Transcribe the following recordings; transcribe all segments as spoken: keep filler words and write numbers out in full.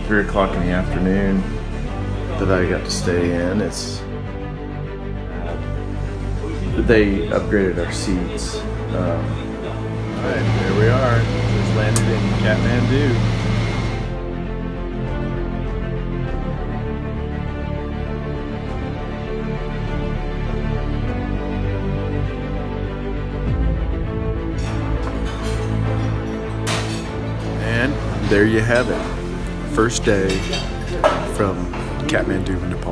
three o'clock in the afternoon that I got to stay in. It's they upgraded our seats. Um, Alright, there we are. Just landed in Kathmandu. And there you have it. First day from Kathmandu, Nepal.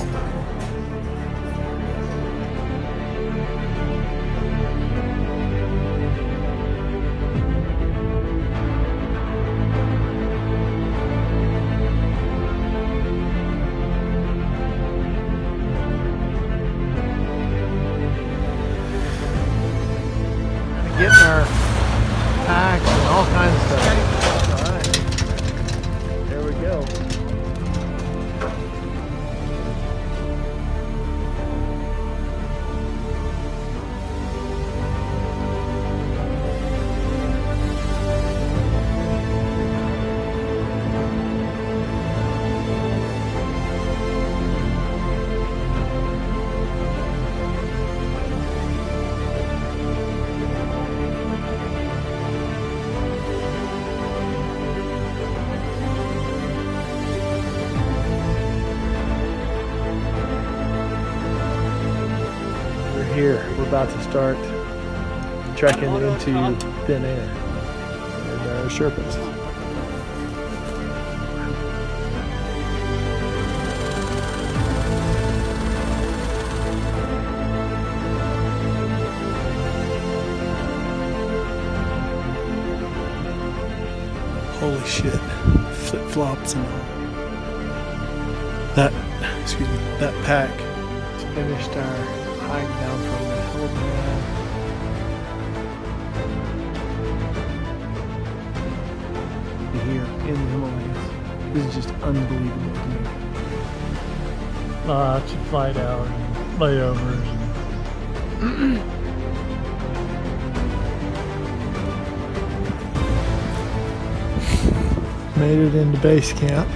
Getting our packs and all kinds of stuff. All right, there we go. Here, we're about to start trekking into thin air and uh, Sherpas. Holy shit, flip-flops and all. That, excuse me, that pack finished our hike down from the helipad. Here in the Himalayas. This is just unbelievable to me. Lots of flight hours and layovers. Made it into base camp.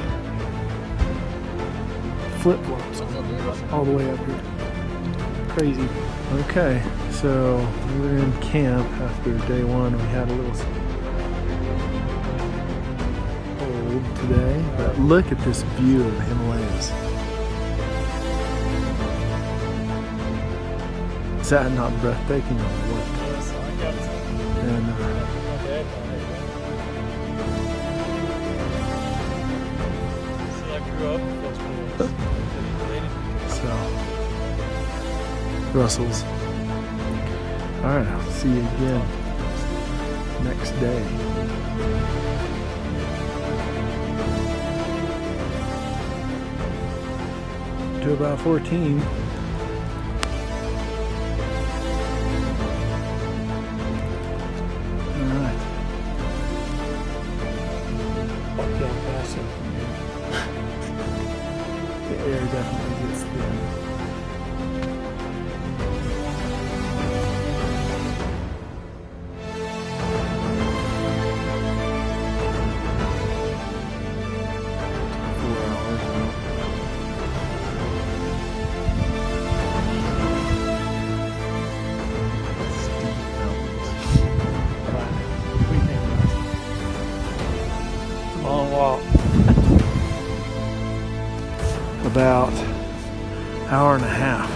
Flip-flops all the way up here. Crazy. Okay, so we were in camp after day one. We had a little cold today, but look at this view of the Himalayas. Is that not breathtaking or what? And, uh, so. Brussels. Alright, I'll see you again next day. To about fourteen. Alright. Can't pass it from here. The air definitely gets thin. Long walk. About hour and a half.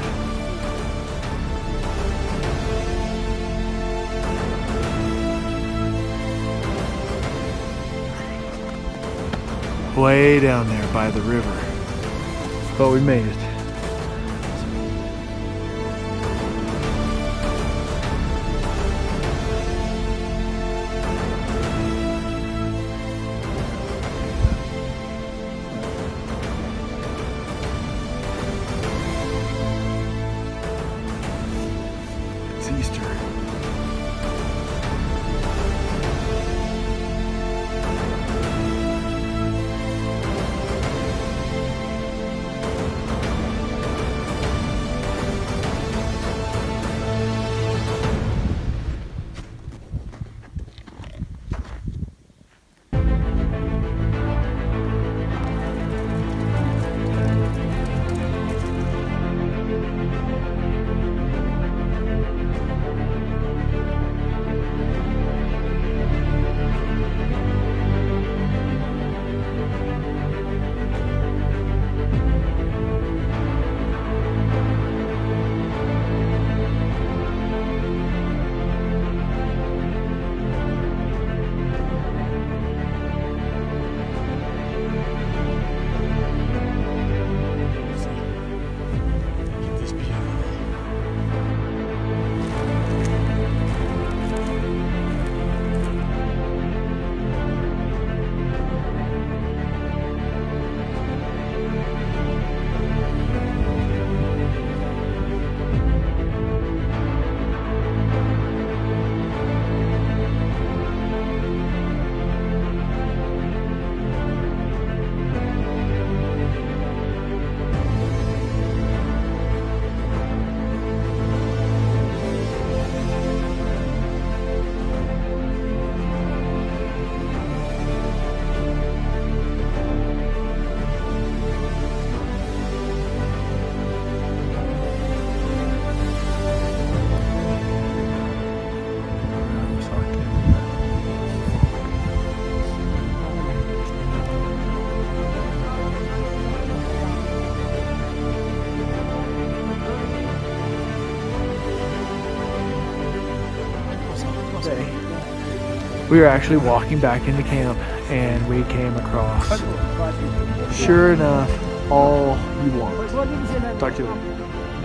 Way down there by the river. But we made it. It's Easter. We were actually walking back into camp and we came across, sure enough, all you want. Talk to you later.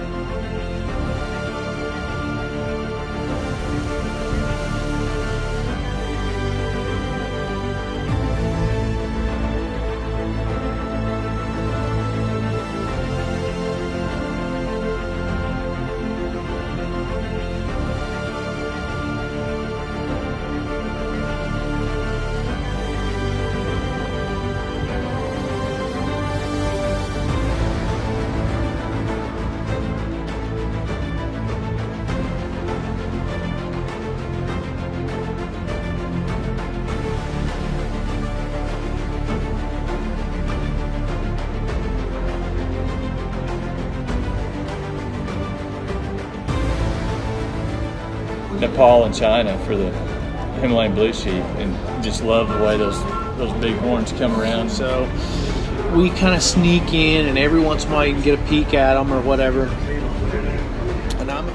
Nepal and China for the Himalayan blue sheep, and just love the way those those big horns come around. So we kind of sneak in, and every once in a while you can get a peek at them or whatever. And I'm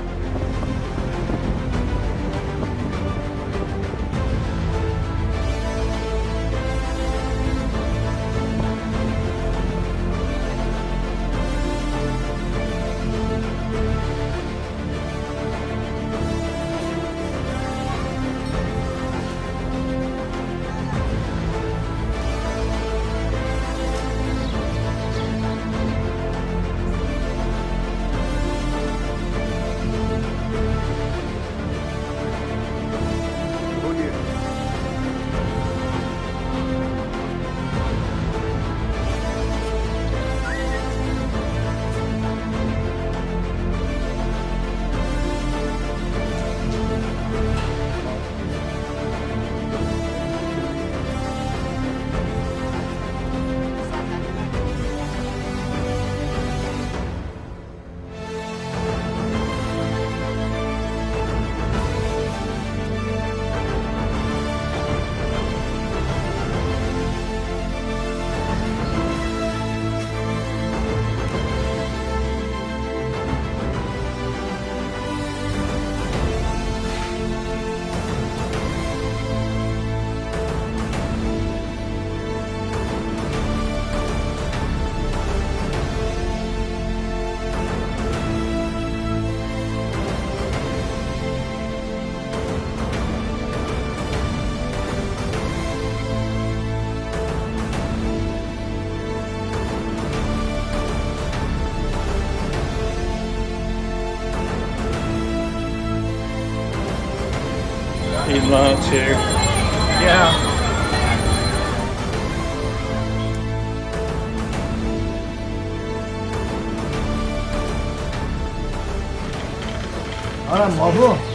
eating lunch here. yeah. Ahora,